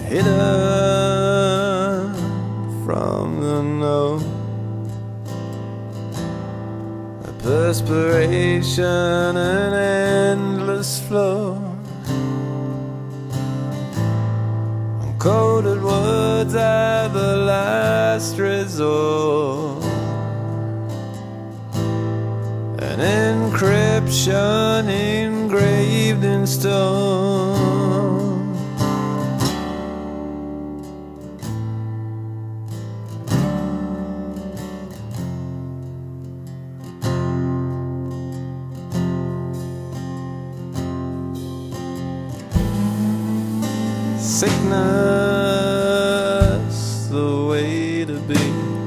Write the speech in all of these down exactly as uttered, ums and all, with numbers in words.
hidden from the know. A perspiration, an endless flow. Uncoded words are the last resort. An encryption engraved in stone. Sickness, the way to be.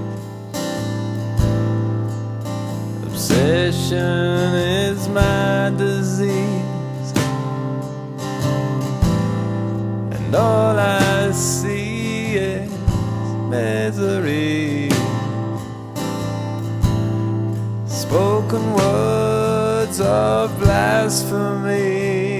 Obsession is my disease, and all I see is misery. Spoken words of blasphemy.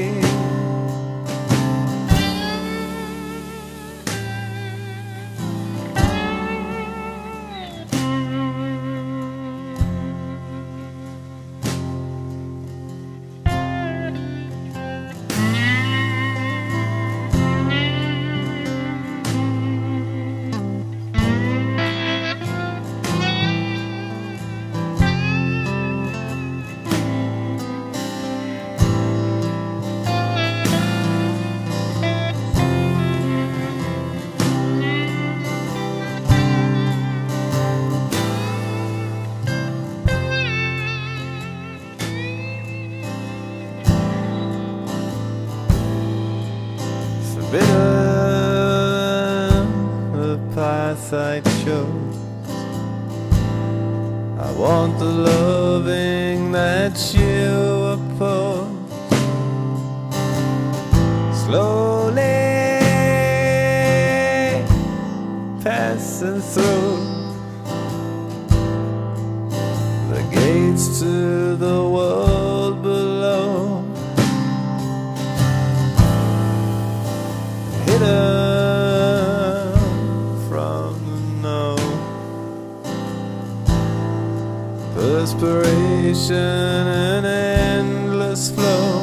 Forbidden, the path I chose. I want the loving that you oppose. Slowly passing through the gates to the world below. Hidden from the know. Perspiration, an endless flow.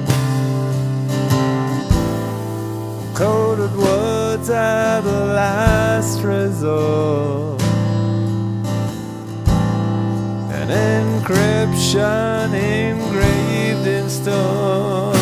Coded words are the last resort. An encryption engraved in stone.